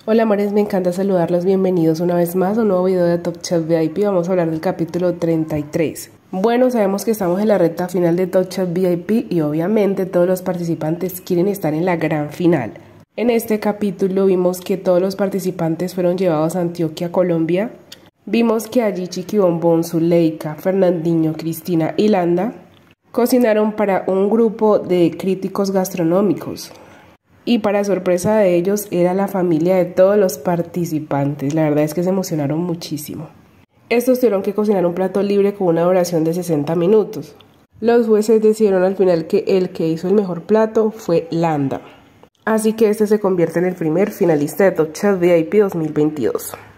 Hola amores, me encanta saludarlos, bienvenidos una vez más a un nuevo video de Top Chef VIP. Vamos a hablar del capítulo 33. Bueno, sabemos que estamos en la recta final de Top Chef VIP y obviamente todos los participantes quieren estar en la gran final. En este capítulo vimos que todos los participantes fueron llevados a Antioquia, Colombia. Vimos que allí Chiquibombón, Zuleika, Fernandinho, Cristina y Landa cocinaron para un grupo de críticos gastronómicos. Y para sorpresa de ellos era la familia de todos los participantes. La verdad es que se emocionaron muchísimo. Estos tuvieron que cocinar un plato libre con una duración de 60 minutos. Los jueces decidieron al final que el que hizo el mejor plato fue Landa. Así que este se convierte en el primer finalista de Top Chef VIP 2022.